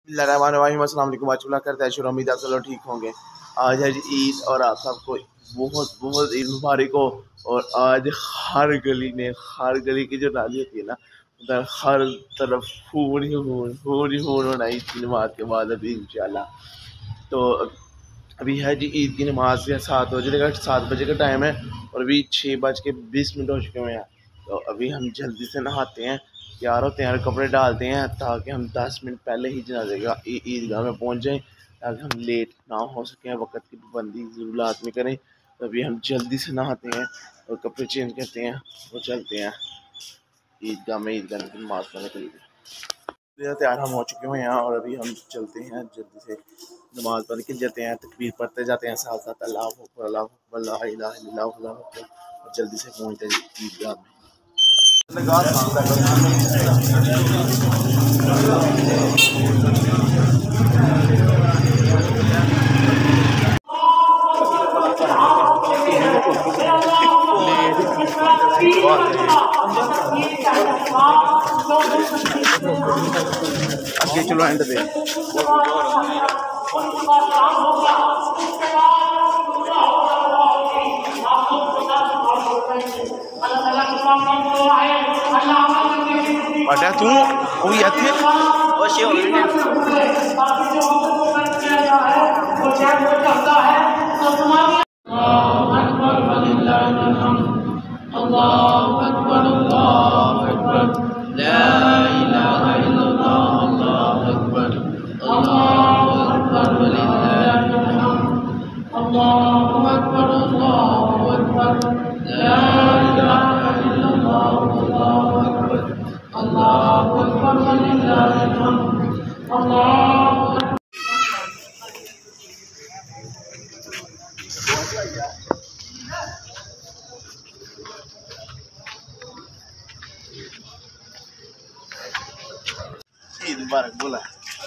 अस्सलाम वालेकुम। आज करता है शुरू, उम्मीद है चलो ठीक होंगे। आज है जी ईद और आप सबको बहुत बहुत ईद मुबारक हो। और आज हर गली में, हर गली की जो नाली होती है ना, उधर हर तरफ खून ही खून होना ईद की नमाज के बाद अभी इंशाल्लाह। तो अभी है जी ईद की नमाज के 7 बजे का टाइम है और अभी 6:20 हो चुके हैं। तो अभी हम जल्दी से नहाते हैं, तैयार होते हैं और कपड़े डालते हैं ताकि हम 10 मिनट पहले ही जनाज़े ईदगाह में पहुंच जाएं, ताकि हम लेट ना हो सकें, वक्त की पाबंदी ज़रूर लाज़मी करें। तो अभी हम जल्दी से नहाते हैं और कपड़े चेंज करते हैं और चलते हैं ईदगाह में ईदगाह की नमाज़ पढ़ने के लिए। तैयार हम हो चुके हैं यहाँ और अभी हम चलते हैं जल्दी से नमाज पढ़ के जाते हैं, तकबीर पढ़ते जाते हैं साथ साथ अल्लाह अकबर अल्लाह अकबर ला इलाहा इल्लल्लाह अल्लाहु अकबर, और जल्दी से पहुँचते हैं ईदगाह में। आगे चलो एंड पे पता तू वही आते वो शे हो अल्लाहु अकबर अल्लाहु अकबर ला इलाहा इल्लल्लाह अल्लाहु अकबर वलिल्लाहिल हम्द अल्लाहु अकबर ला इलाहा इल्लल्लाह अल्लाहु अकबर वलिल्लाहिल हम्द अल्लाहु ईद मुबारक बोला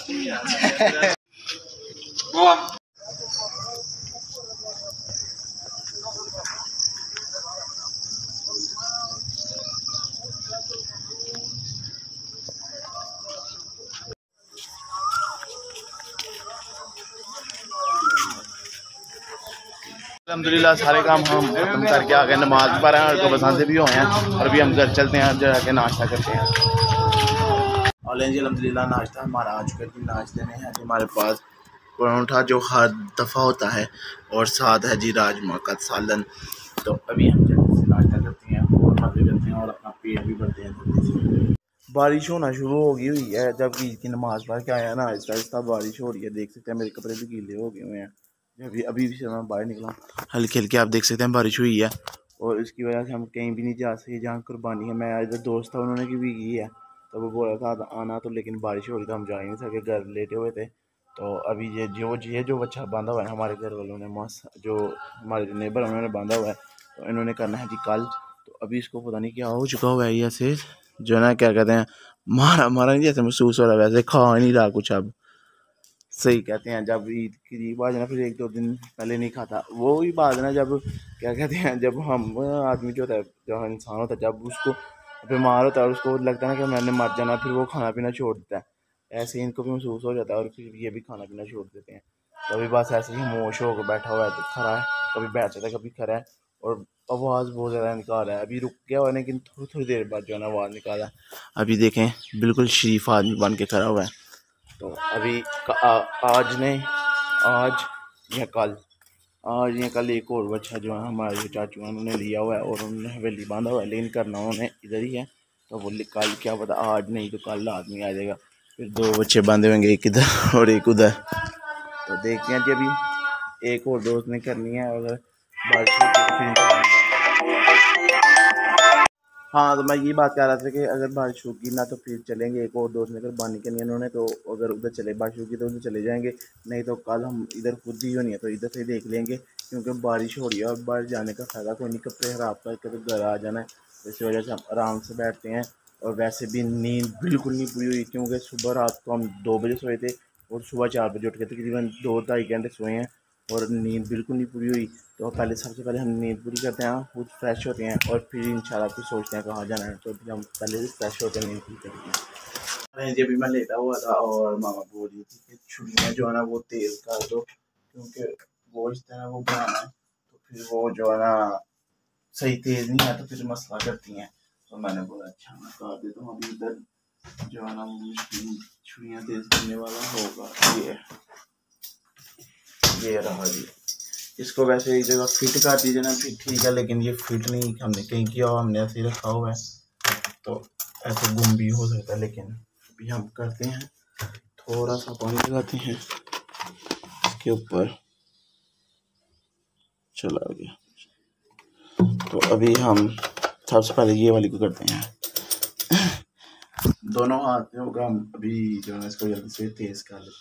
अल्हम्दुलिल्लाह सारे काम हम खत्म करके आ गए, नमाज पढ़ रहे हैं और बसाते भी हुए हैं और अभी हम घर चलते हैं, जाके नाश्ता करते हैं। और जी अल्हम्दुलिल्लाह नाश्ता हमारा आ चुका है। नाश्ते में है हमारे पास परोठा जो हर दफ़ा होता है और साथ है जी राजमा का सालन। तो अभी हम जल्दी से नाश्ता करते हैं और मज़े करते हैं और अपना पेट भी भरते हैं जल्दी से। बारिश होना शुरू हो गई हुई है, जब ईद की नमाज़ पढ़ के आया ना आहिस्ता आहिस्ता बारिश हो रही है। देख सकते हैं मेरे कपड़े भी गीले हो गए हुए हैं। अभी अभी भी मैं बाहर निकला, हल्के हल्के आप देख सकते हैं बारिश हुई है और इसकी वजह से हम कहीं भी नहीं जा सके जहाँ कुर्बानी है। मैं इधर दोस्त था, उन्होंने भी की है, तो वो बोला था आना, तो लेकिन बारिश हो रही तो हम जा ही नहीं सके, घर लेटे हुए थे। तो अभी ये जो बच्चा बांधा हुआ है हमारे घर वालों ने, जो हमारे नेबर उन्होंने बांधा हुआ है, तो इन्होंने करना है जी कल। तो अभी इसको पता नहीं क्या हो चुका हुआ है, ऐसे जो है ना क्या कहते हैं, मारा मारा नहीं जैसे महसूस हो रहा है, वैसे खा नहीं रहा कुछ। अब सही कहते हैं जब ईद की बात है ना, फिर 1-2 दिन पहले नहीं खाता। वो ही बात है ना, जब क्या कहते हैं, जब हम आदमी जो होता है, जो इंसान होता है, जब उसको बीमार होता है और उसको लगता है ना कि मैंने मर जाना, फिर वो खाना पीना छोड़ देता है। ऐसे ही इनको भी महसूस हो जाता है और फिर ये भी खाना पीना छोड़ देते हैं। तो अभी बस ऐसे ही खामोश होकर बैठा हुआ है, तो खड़ा है, कभी बैठ जाता है कभी खड़ा है और आवाज़ बहुत ज़्यादा निकाल रहा है। अभी रुक गया हुआ है लेकिन थोड़ी थोड़ी देर बाद जो है ना आवाज़ निकाला है। अभी देखें बिल्कुल शरीफ आदमी बन के खड़ा हुआ है। तो अभी आज या कल एक और बच्चा जो है हमारे चाचू उन्होंने लिया हुआ है और उन्होंने हवेली बांधा हुआ है, लेकिन करना उन्होंने इधर ही है। तो वो कल क्या पता, आज नहीं तो कल आदमी आ जाएगा। फिर 2 बच्चे बांधे होंगे, एक इधर और एक उधर। तो देखते हैं जी, अभी एक और दोस्त ने करनी है, अगर बारिश होती हाँ, तो मैं ये बात कह रहा था कि अगर बारिश होगी ना तो फिर चलेंगे। एक और दोस्त ने कुर्बानी करनी है उन्होंने, तो अगर उधर चले बारिश होगी तो उधर चले जाएंगे, नहीं तो कल हम इधर खुद ही होनी है तो इधर से देख लेंगे, क्योंकि बारिश हो रही है और बाहर जाने का फ़ायदा कोई नहीं, कपड़े ख़राब करके तो घर आ जाना है। इस वजह से हम आराम से बैठते हैं। और वैसे भी नींद बिल्कुल नहीं पूरी हुई, क्योंकि सुबह रात को हम 2 बजे सोए थे और सुबह 4 बजे उठ के तकरीबन 2-2.5 घंटे सोए हैं और नींद बिल्कुल नहीं पूरी हुई। तो सबसे पहले हम नींद पूरी करते हैं, खुद फ्रेश होते हैं और फिर इंशाल्लाह फिर सोचते हैं कहाँ जाना है। तो फिर हम पहले भी फ्रेश होते हैं, नींद पूरी करते हैं। जी अभी मैं लेटा हुआ था और मामा बोल रही थी कि छुरियाँ जो है ना वो तेज़ कर दो, क्योंकि गोश्त है ना वो बनाना है, तो फिर वो जो है ना सही तेज़ नहीं है तो फिर मसला करती हैं। तो मैंने बोला अच्छा मैं कर देता हूँ। अभी इधर जो है ना वो छुरियाँ तेज़ करने वाला होगा, ये रहा जी। इसको वैसे एक जगह फिट कर दीजिए ना फिर ठीक है, लेकिन ये फिट नहीं हमने कहीं किया, हमने ऐसे ही रखा हुआ है, तो ऐसे गुम भी हो सकता है। लेकिन अभी हम करते हैं, थोड़ा सा पानी लगाते हैं इसके ऊपर, चला गया। तो अभी हम सबसे पहले ये वाली को करते हैं, दोनों हाथों का हम अभी जो है इसको जल्दी से तेज़ कर लेते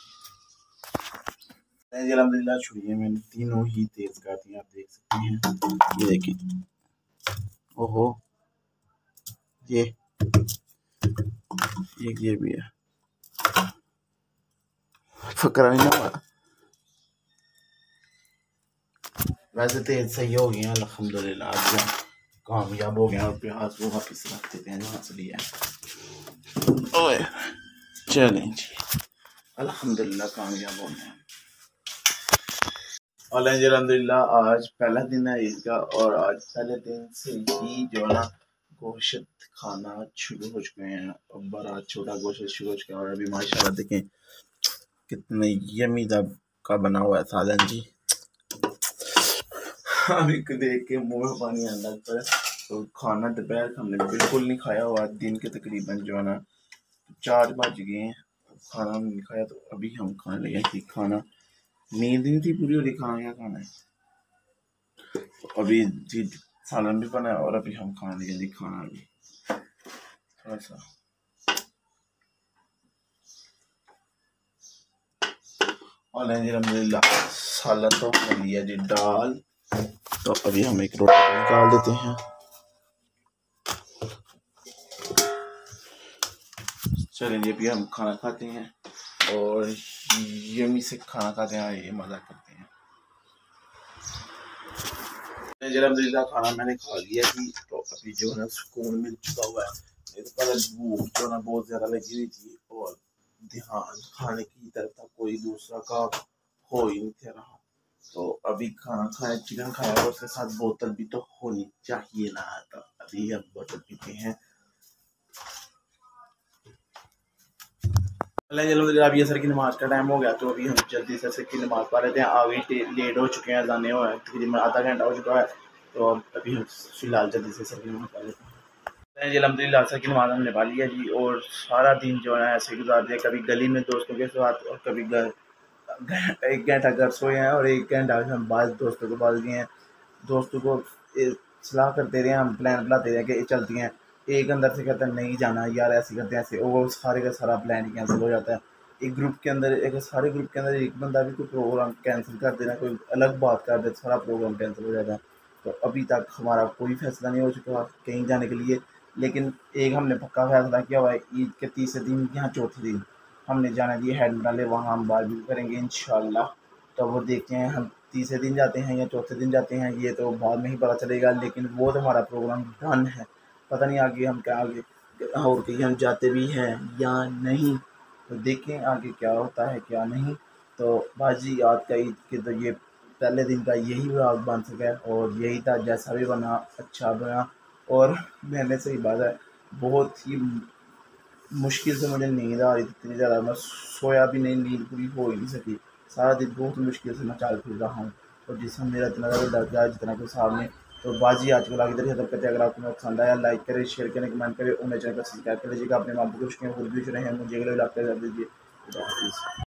हैं। अल्हम्दुलिल्लाह छुरियाँ मैंने तीनों ही तेज़ कर दी, आप देख सकते हैं। ये देखिए, ओहो ये भी है, फकरा नहीं हुआ। वैसे तेज सही हो गया अल्हम्दुलिल्लाह, आज कामयाब हो गया और प्याज वो वापस रख देते हैं जहाँ से लिया है। ओए चलें जी, अल्हम्दुलिल्लाह कामयाब हो गए। अल्हम्दुलिल्लाह आज पहला दिन है इसका, और आज पहले दिन से ही जो है ना गोश्त खाना शुरू हो चुके हैं, बड़ा छोटा गोश्त शुरू हो चुका है। और अभी माशाल्लाह देखें कितने यमी का बना हुआ है सालन जी। अभी देख के मुँह में पानी आने लगता है। तो खाना दोपहर हमने बिल्कुल नहीं खाया हुआ, दिन के तकरीबन जो है ना 4 बज गए हैं, खाना नहीं खाया। तो अभी हम खाने लगे कि खाना, नींद नहीं थी पूरी हो रही, खाना क्या खाना है। तो अभी जी सालन भी बना है और अभी हम खाने लगे जी खाना भी थोड़ा सा। और अल्हम्दुलिल्लाह सालन तो बन लिया जी दाल। तो अभी हम एक रोटी निकाल देते हैं। चलिए जी अभी हम खाना खाते हैं और यमी से खाना खाते हैं, ये मज़ा करते हैं। अल्हम्दुलिल्लाह खाना मैंने खा लिया थी, तो अभी जो है ना सुकून मिल चुका हुआ है। नहीं तो पहले भूख जो ना बहुत ज़्यादा लगी हुई थी और ध्यान खाने की तरफ था, कोई दूसरा काम हो ही नहीं रहा। तो अभी खाना खाया, चिकन खाया और उसके साथ बोतल भी तो होनी चाहिए ना। तो अभी हम बोतल पीते हैं। अभी असर की नमाज का टाइम हो गया, तो अभी हम जल्दी से असर की नमाज पढ़ लेते हैं। आगे लेट हो चुके हैं, जाने हुए हैं, तकरीबन आधा घंटा हो चुका है। तो अभी हम फिलहाल जल्दी से असर की नमाज पढ़ लेते हैं जी। अल्हम्दुलिल्लाह असर की नमाज हमने पढ़ लिया जी, और सारा दिन जो है ऐसे गुजार दिया, कभी गली में दोस्तों के साथ और कभी घर 1 घंटा घर सोए हैं और 1 घंटा हम बाद दोस्तों को पास गए हैं। दोस्तों को सलाह करते रहे, हम प्लान बनाते रहे कि चलती हैं। एक अंदर से कहता है नहीं जाना यार, ऐसे करते हैं ऐसे, वो सारे का सारा प्लान ही कैंसिल हो जाता है। एक ग्रुप के अंदर, एक सारे ग्रुप के अंदर एक बंदा भी कोई प्रोग्राम कैंसिल कर देना, कोई अलग बात कर दे, सारा प्रोग्राम कैंसिल हो जाता है। तो अभी तक हमारा कोई फैसला नहीं हो चुका कहीं जाने के लिए, लेकिन एक हमने पक्का फैसला किया हुआ है, ईद के तीसरे दिन या चौथे दिन हमने जाना जी हेड डाले, वहाँ हम बारबेक्यू करेंगे इंशाल्लाह। तो वो देखते हैं हम तीसरे दिन जाते हैं या चौथे दिन जाते हैं, ये तो बाद में ही पता चलेगा। लेकिन वो तो हमारा प्रोग्राम डन है, पता नहीं आगे हम क्या, आगे और कहीं हम जाते भी हैं या नहीं, तो देखें आगे क्या होता है क्या नहीं। तो बाजी याद का ईद के तो ये पहले दिन का यही व्लॉग बन सका है, और यही था, जैसा भी बना अच्छा बना। और मैंने सही बात है, बहुत ही मुश्किल से मुझे नींद आ रही थी, इतनी ज़्यादा मैं सोया भी नहीं, नींद पूरी हो ही नहीं सकी। सारा दिन बहुत मुश्किल से मैं चल फिर रहा हूँ, और जिसमें मेरा इतना ज़्यादा डर गया जितना कोई सामने। तो बाजी आज को इधर खत्म करते हैं। अगर आपको पसंद आया लाइक करें, शेयर करें, कमेंट करें और मेरे चैनल को सब्सक्राइब कर लीजिएगा। अपने माँ को खुश रहें, मुझे अगले इलाके कर दीजिए।